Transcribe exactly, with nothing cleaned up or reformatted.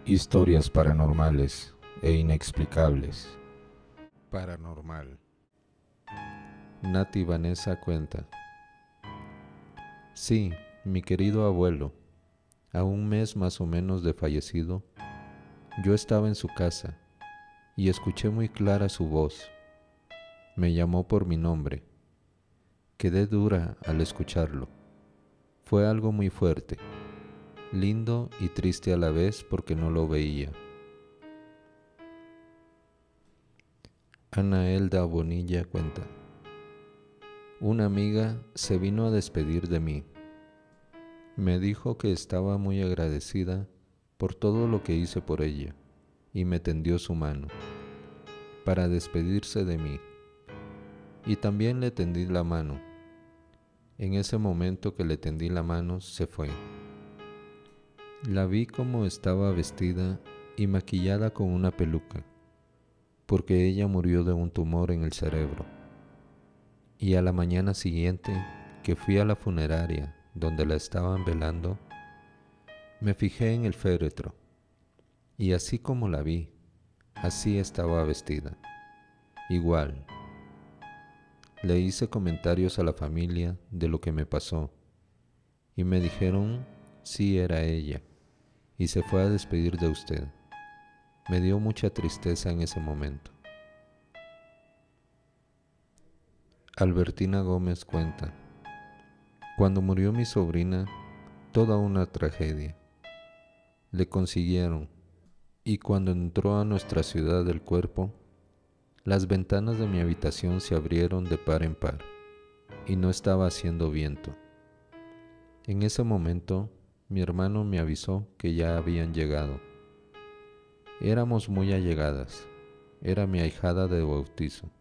Historias paranormales e inexplicables. Paranormal. Nati Vanessa cuenta. Sí, mi querido abuelo, a un mes más o menos de fallecido, yo estaba en su casa y escuché muy clara su voz. Me llamó por mi nombre. Quedé dura al escucharlo. Fue algo muy fuerte, lindo y triste a la vez porque no lo veía. Ana Elda Bonilla cuenta. Una amiga se vino a despedir de mí. Me dijo que estaba muy agradecida por todo lo que hice por ella y me tendió su mano para despedirse de mí. Y también le tendí la mano. En ese momento que le tendí la mano se fue. La vi como estaba vestida y maquillada con una peluca, porque ella murió de un tumor en el cerebro. Y a la mañana siguiente, que fui a la funeraria donde la estaban velando, me fijé en el féretro, y así como la vi, así estaba vestida, igual. Le hice comentarios a la familia de lo que me pasó, y me dijeron sí era ella, y se fue a despedir de usted. Me dio mucha tristeza en ese momento. Albertina Gómez cuenta. Cuando murió mi sobrina, toda una tragedia. Le consiguieron, y cuando entró a nuestra ciudad el cuerpo, las ventanas de mi habitación se abrieron de par en par, y no estaba haciendo viento. En ese momento, mi hermano me avisó que ya habían llegado. Éramos muy allegadas, era mi ahijada de bautizo.